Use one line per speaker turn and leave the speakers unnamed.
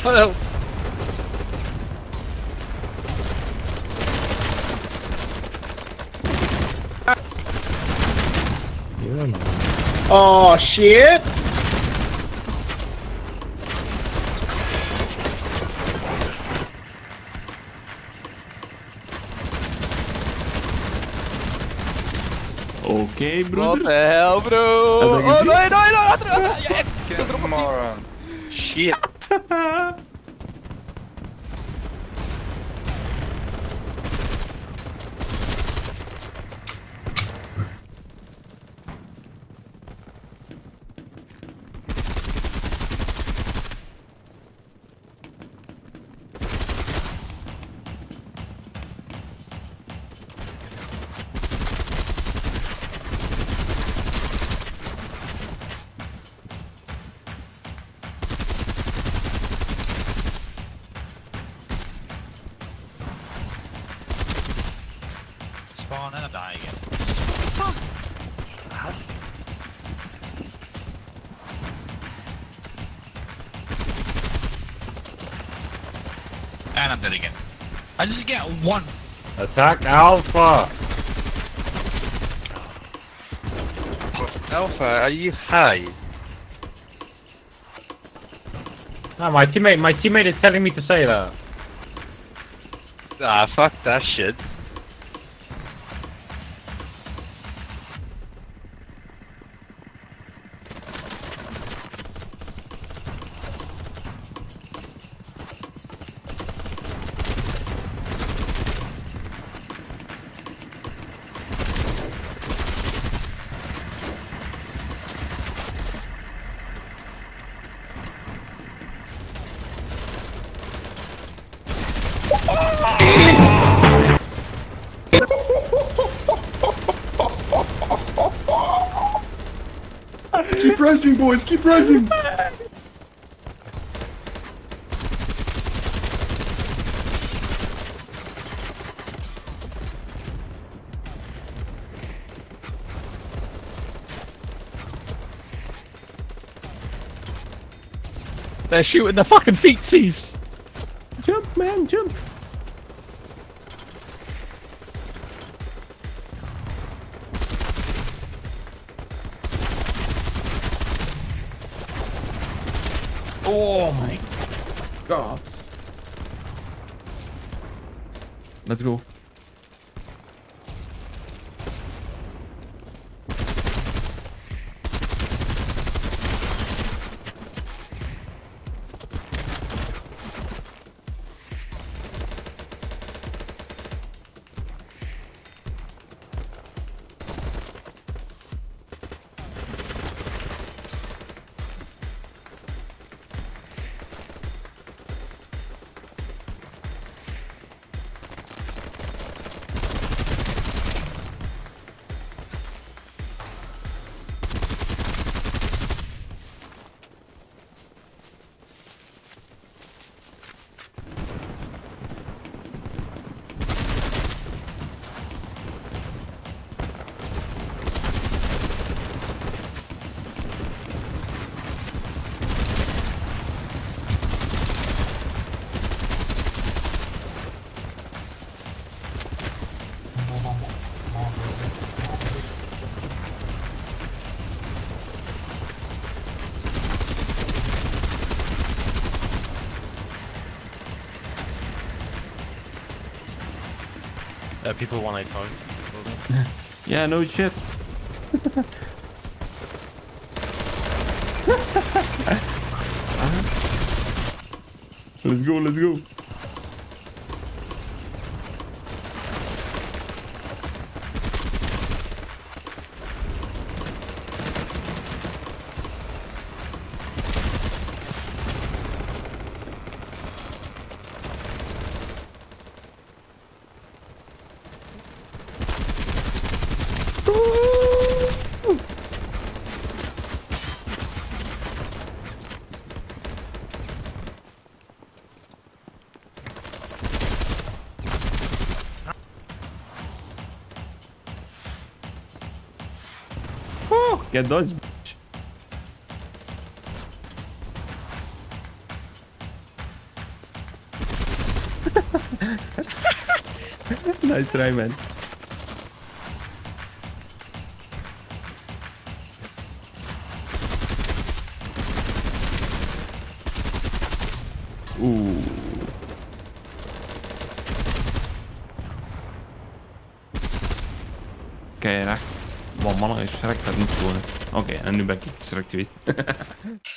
Help! Oh shit!
Oké, broeder.
What the hell, bro?
Heb je dat
Oh,
gezien?
nee, nee, nee, achter, achter. Ja, ex.
Moron. Shit.
Spawn and I'm dying again. And I'm dead again. I just get one.
Attack Alpha! Alpha, are you high? No, my teammate is telling me to say that. Ah, fuck that shit. Keep rushing, boys, keep rushing! They're shooting the fucking feetsies!
Jump, man, jump. Oh my god. Let's go.
People 185.
Yeah, no shit. Let's go, let's go. Get dodged, bitch. Nice try, man. Oeh. Kijk, echt. Wat mannen is schrik dat niet gewoon is. Oké, en nu ben ik geschrikt geweest.